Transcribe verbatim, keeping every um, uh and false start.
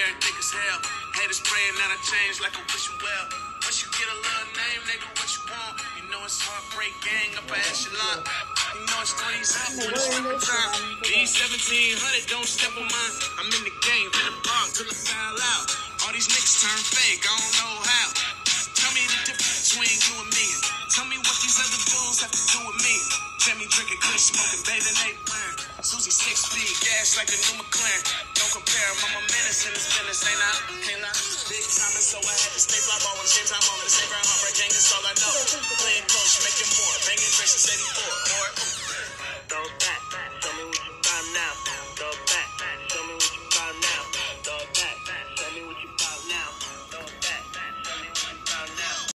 hair thick as hell. Haters praying that I change like I wish you well. Once you get a little name, nigga, what you want? You know it's Heartbreak Gang, upper echelon. You know it's threes up when it's rapper time. E seventeen hundred, don't step on mine. I'm in the game, in the bar till I foul out. All these niggas turn fake, I don't know how. Tell me the difference between you and me. Tell me what these other dudes have to do with me. Tell me drinking, kush, smoking, bathing, they wearing. Susie six speed, gas like a new McLaren. Don't compare, I'm a menace in this business, ain't I? Ain't I? Big time, and so I had to stay fly ball when the same time on the same ground. Heartbreak Gang is